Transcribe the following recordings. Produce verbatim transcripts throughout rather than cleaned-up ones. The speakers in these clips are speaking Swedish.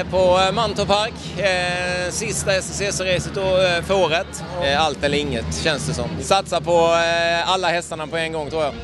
är på Mantorp, eh, sista S C C-racet och för året. Eh, allt eller inget känns det som. Satsa på eh, alla hästarna på en gång tror jag.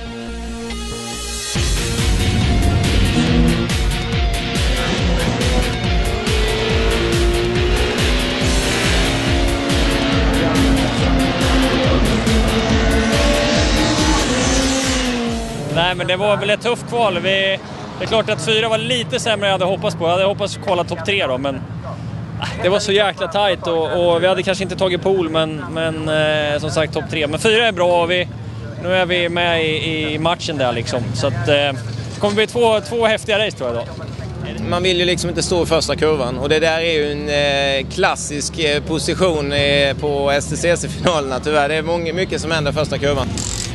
Nej, men det var väl ett tufft kval. Vi, det är klart att fyra var lite sämre än jag hade hoppats på. Jag hade hoppats kolla topp tre då, men det var så jäkla tajt och, och vi hade kanske inte tagit pool, men, men eh, som sagt topp tre. Men fyra är bra och vi, nu är vi med i, i matchen där liksom. Så att, eh, det kommer bli två, två häftiga race tror jag då. Man vill ju liksom inte stå i första kurvan och det där är ju en eh, klassisk eh, position eh, på S T C C-finalerna tyvärr. Det är många, mycket som händer i första kurvan.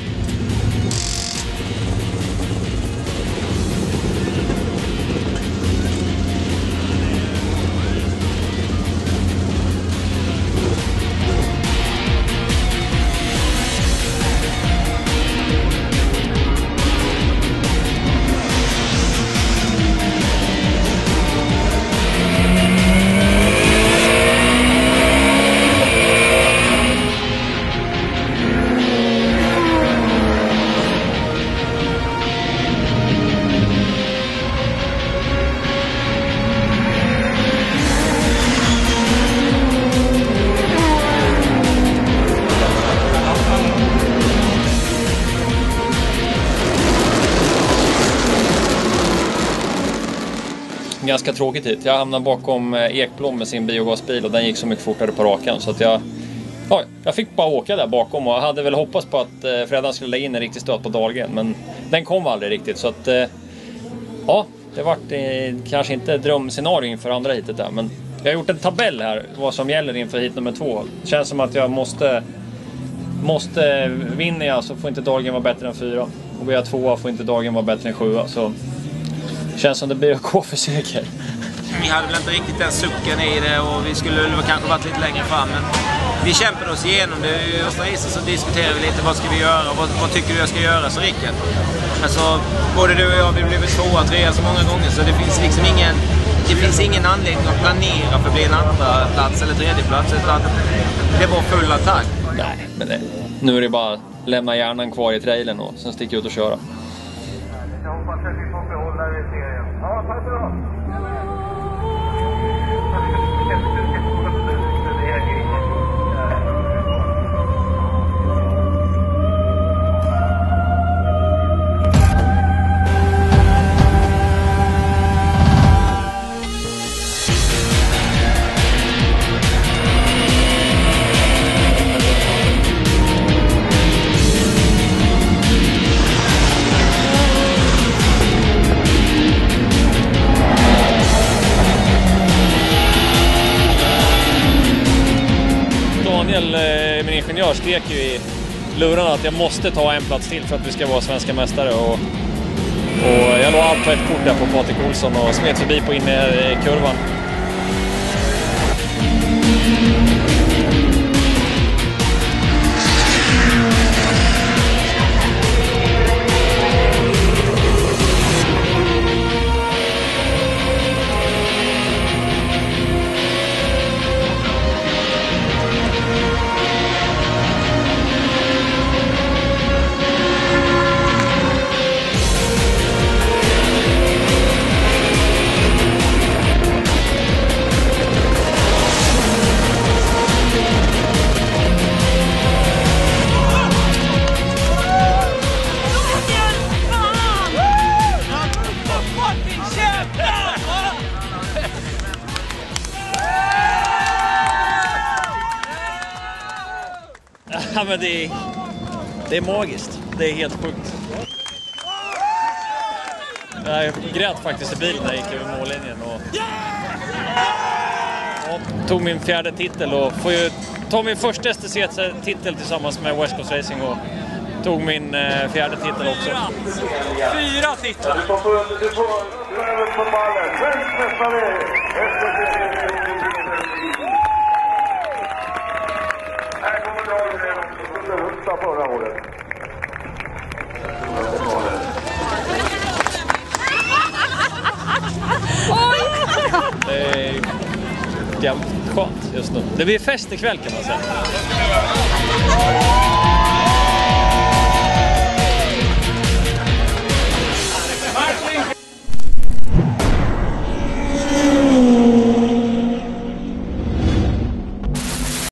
Ganska tråkigt hit. Jag hamnade bakom Ekblom med sin biogasbil och den gick så mycket fortare på rakan så att jag, ja, jag fick bara åka där bakom och hade väl hoppats på att eh, Fredan skulle lägga in en riktig stöt på Dahlgren, men den kom aldrig riktigt så att eh, ja, det var eh, kanske inte drömscenario inför andra hitet där, men jag har gjort en tabell här vad som gäller inför hit nummer två. Det känns som att jag måste måste vinna jag så får inte Dahlgren vara bättre än fyra och blir jag tvåa får inte Dahlgren vara bättre än sjua, så känns som det blir att gå för seger. Vi hade väl inte riktigt den sucken i det och vi skulle väl kanske varit lite längre fram, men vi kämpade oss igenom det. I Östra Isen så diskuterade vi lite vad ska vi göra, vad, vad tycker du jag ska göra, så Rickard. Alltså, både du och jag, vi blev tvåa, trea så många gånger så det finns liksom ingen, det finns ingen anledning att planera för att bli en andra plats eller tredje plats, utan det var full attack. Nej, men det, nu är det bara lämna hjärnan kvar i trailern och sen sticka ut och köra. Jag hoppas att vi får behålla det i serien. Ja, tack så mycket. Min ingenjör skrek ju i lurarna att jag måste ta en plats till för att vi ska vara svenska mästare och, och jag låg allt på ett kort där på Patrik Olsson och smet förbi på inne i kurvan. Ja, men det är, det är magiskt. Det är helt sjukt. Jag grät faktiskt i bilen när jag gick över mållinjen och, och tog min fjärde titel och får ju ta min första S T C-titel tillsammans med West Coast Racing och tog min eh, fjärde titel också. Fyra titlar! Du får, du får över på ballen. Svensk mästare! Här kommer Dahlgren också. Skulle husta förra året. jävligt skönt just nu. Det blir fest ikväll kan man säga.